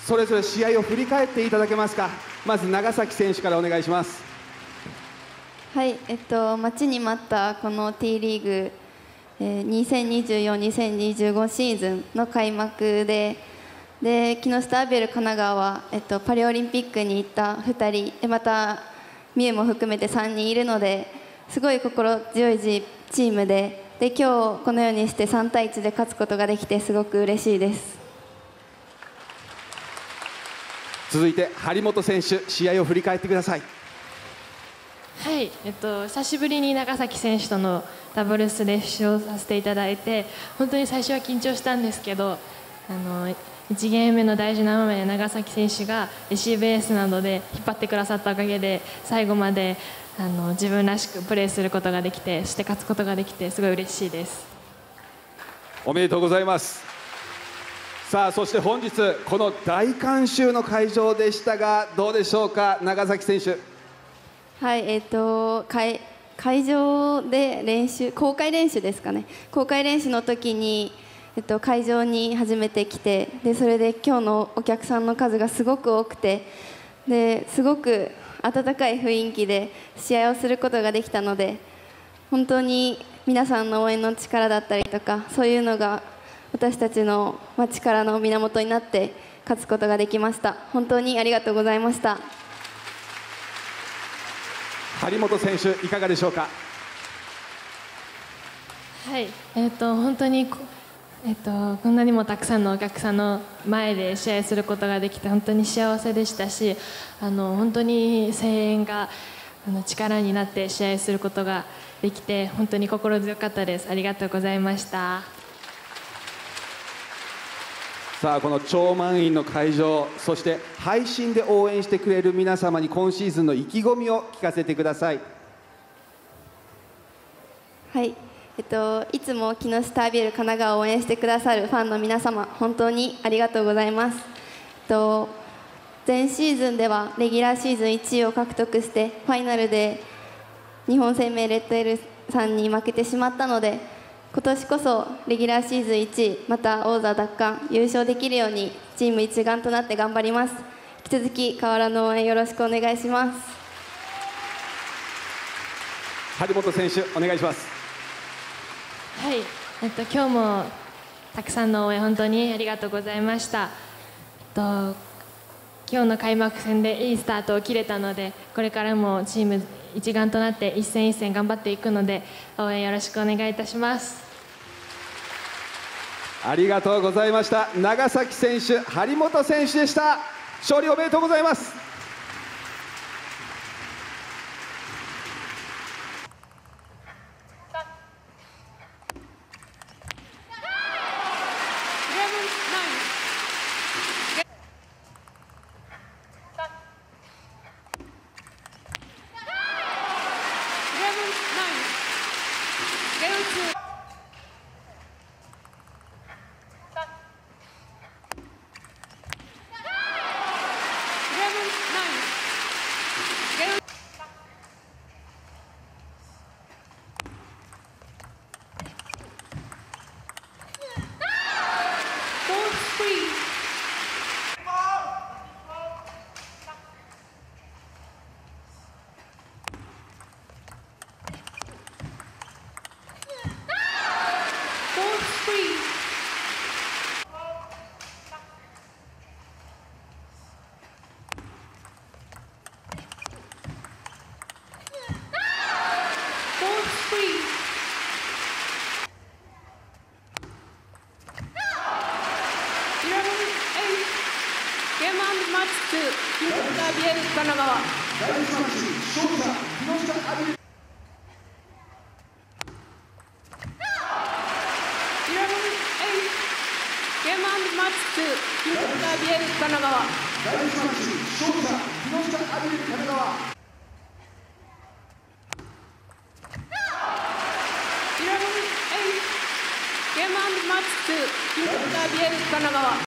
それぞれ試合を振り返っていただけますか。まず長崎選手からお願いします。 はい、待ちに待ったこの T リーグ、2024-2025シーズンの開幕で、木下アベル神奈川は、パリオリンピックに行った2人、またミュウも含めて3人いるので、すごい心強いチームで、今日このようにして3対1で勝つことができてすごく嬉しいです。 続いて張本選手、試合を振り返ってください。 はい、久しぶりに長崎選手とのダブルスで出場させていただいて、本当に最初は緊張したんですけど、1ゲーム目の大事な場面で長崎選手がレシーブエースなどで引っ張ってくださったおかげで最後まで自分らしくプレーすることができて、そして勝つことができてすごい嬉しいです。 おめでとうございます。さあ、そして本日この大観衆の会場でしたが、どうでしょうか、長崎選手。 はい、会場で公開練習ですかね、公開練習の時に、会場に初めて来て、それで今日のお客さんの数がすごく多くて、すごく温かい雰囲気で試合をすることができたので、本当に皆さんの応援の力だったりとか、そういうのが私たちの力の源になって勝つことができました。本当にありがとうございました。 張本選手、いかがでしょうか。 はい、本当にこんなにもたくさんのお客さんの前で試合することができて本当に幸せでしたし、本当に声援が力になって試合することができて本当に心強かったです。ありがとうございました。 さあ、この超満員の会場、そして配信で応援してくれる皆様に今シーズンの意気込みを聞かせてください。 はい、いつも木下アビエル神奈川を応援してくださるファンの皆様、本当にありがとうございます。前シーズンではレギュラーシーズン1位を獲得してファイナルで日本生命レッドエルさんに負けてしまったので、今年こそレギュラーシーズン1位、また王座奪還優勝できるようにチーム一丸となって頑張ります。引き続き変わらぬ応援よろしくお願いします。 張本選手、お願いします。 はい、今日もたくさんの応援本当にありがとうございました。今日の開幕戦でいいスタートを切れたので、これからもチーム一丸となって一戦一戦頑張っていくので応援よろしくお願いいたします。 ありがとうございました。長崎選手、張本選手でした。勝利おめでとうございます。 神奈川。ゲームマッチ2、神奈川。